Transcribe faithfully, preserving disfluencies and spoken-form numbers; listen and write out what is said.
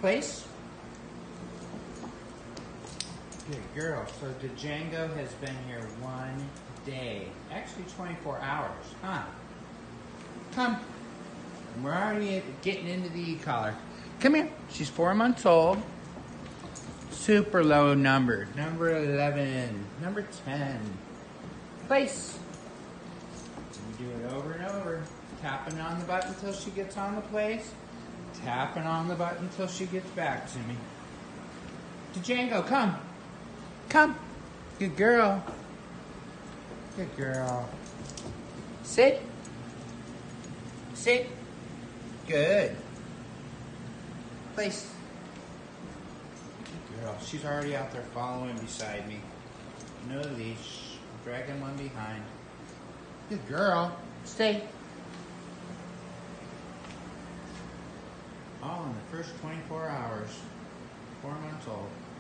Place. Good girl. So Django has been here one day. Actually twenty-four hours, huh? Come. We're already getting into the e-collar. Come here. She's four months old. Super low number. Number eleven. Number ten. Place. We do it over and over. Tapping on the button until she gets on the place. Tapping on the button until she gets back to me. Django, come. Come. Good girl. Good girl. Sit. Sit. Good. Place. Good girl. She's already out there following beside me. No leash. Dragging one behind. Good girl. Stay. All in the first twenty-four hours. Four months old.